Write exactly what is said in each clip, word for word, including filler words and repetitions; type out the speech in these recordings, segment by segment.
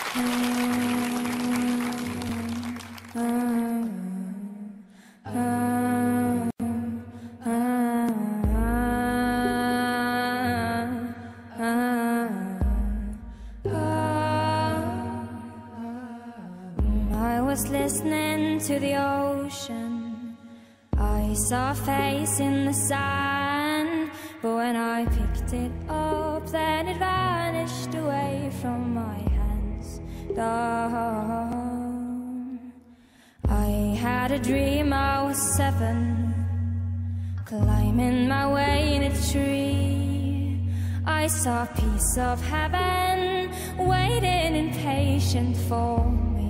I was listening to the ocean. I saw a face in the sand, but when I picked it up, then it vanished away from my hands. Down. I had a dream I was seven, climbing my way in a tree. I saw a piece of heaven waiting impatient for me.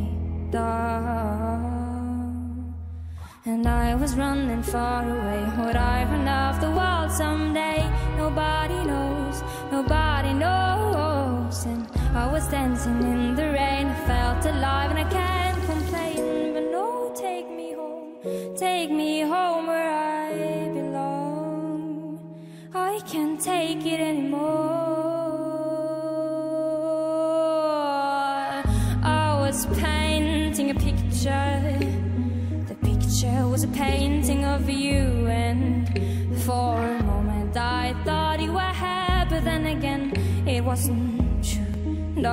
Down. And I was running far away. Would I run off the world someday? Nobody knows, nobody knows. And I was dancing in the rain. I felt alive and I can't complain. But no, take me home, take me home where I belong. I can't take it anymore. I was painting a picture. The picture was a painting of you, and for a moment I thought you were here, but then again it wasn't true. No.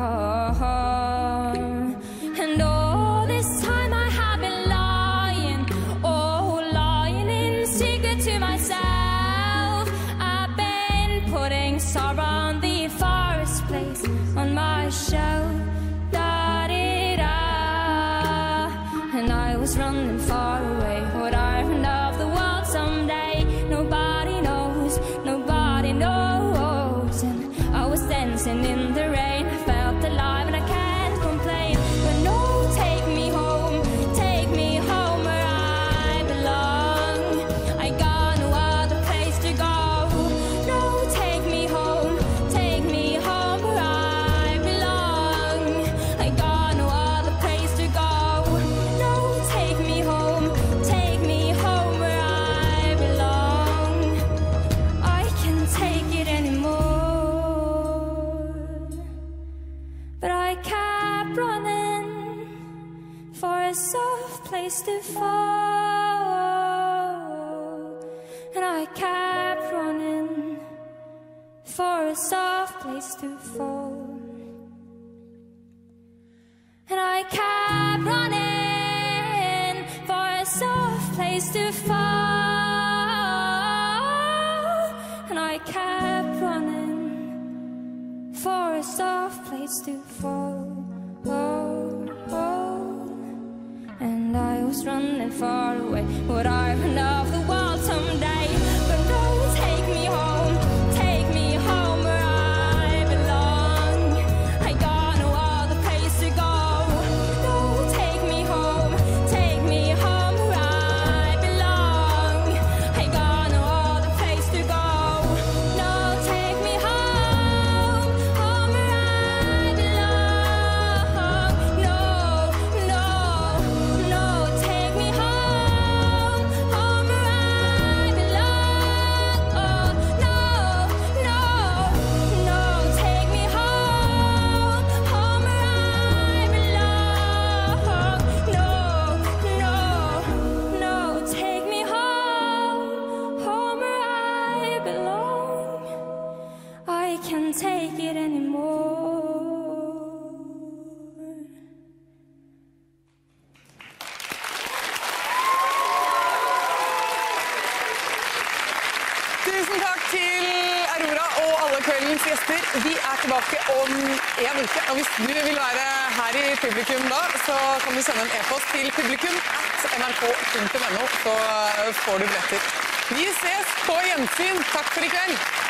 And all this time I have been lying, oh, lying in secret to myself. I've been putting sorrow on the forest place on my shelf. And I was running far away. Would I run off the world someday? Nobody knows, nobody knows. And I was dancing in the rain. I felt alive and I can't complain. But no, take me home, take me home where I belong. I got no other place to go. No, take me home, take me home where I belong. I got no other place to go. Take me home, take me home where I belong. I can't take it anymore. But I kept running for a soft place to fall. And I kept running for a soft place to fall. And I kept running for a soft place to fall. And I kept running for a soft place to fall. Oh, oh. And I was running far away. Would I run off the world someday? But no, take me home, take me home where I belong. I got no other place to go. No, take me home, take me home where I belong. I got no other place to go. No, take me home, home where I belong. No, no, no, take me home, home where I belong. Oh, no, no, no, take me home, home where I belong. No, no, no, take me home, home where I belong. I can't take it anymore. Tusen takk til Aurora og alle kveldens gjester. Vi er tilbake om en uke, og hvis du vil være her i publikum da, så kan du sende en e-post til publikum at n r k punktum n o, så får du billetter. Vi ses på gjensyn. Takk for i kveld.